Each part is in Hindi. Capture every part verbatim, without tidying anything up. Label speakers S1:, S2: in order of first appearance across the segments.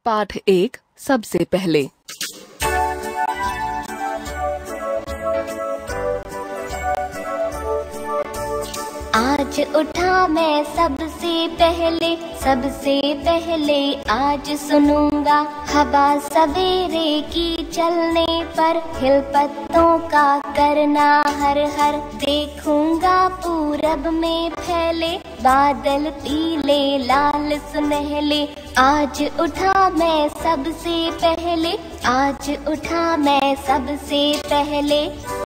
S1: पाठ एक सबसे पहले।
S2: आज उठा मैं सबसे पहले, सबसे पहले आज सुनूंगा। हवा सवेरे की चलने पर हिल पत्तों का करना हर हर। देखूंगा पूरब में फैले बादल पीले लाल सुनहले। आज उठा मैं सबसे पहले, आज उठा मैं सबसे पहले।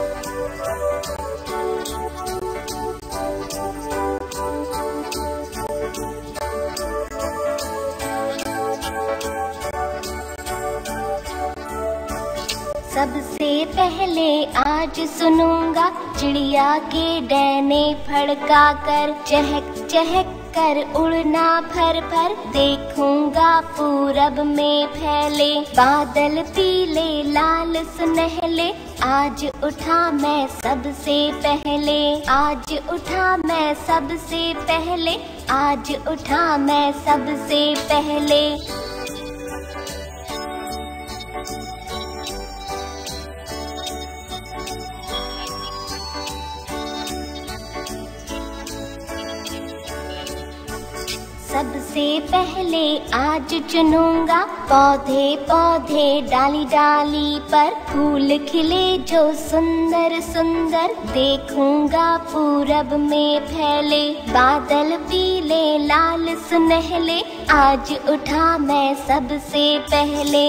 S2: सबसे पहले आज सुनूंगा चिड़िया के डैने फड़का कर। चहक चहक कर उड़ना फर फर। देखूंगा पूरब में फैले बादल पीले लाल सुनहले। आज उठा मैं सबसे पहले, आज उठा मैं सबसे पहले, आज उठा मैं सबसे पहले। सबसे पहले आज चुनूंगा पौधे पौधे डाली डाली पर। फूल खिले जो सुंदर सुंदर। देखूंगा पूरब में फैले बादल पीले लाल सुनहले। आज उठा मैं सबसे पहले।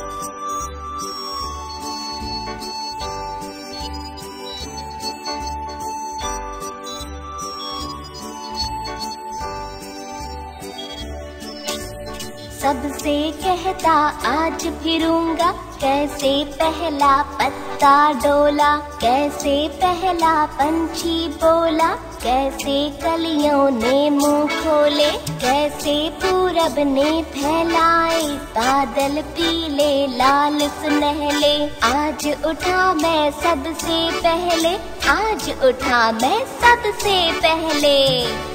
S2: सबसे कहता आज फिरूंगा कैसे पहला पत्ता डोला। कैसे पहला पंछी बोला, कैसे कलियों ने मुंह खोले। कैसे पूरब ने फैलाए बादल पीले लाल सुनहले। आज उठा मैं सबसे पहले, आज उठा मैं सबसे पहले।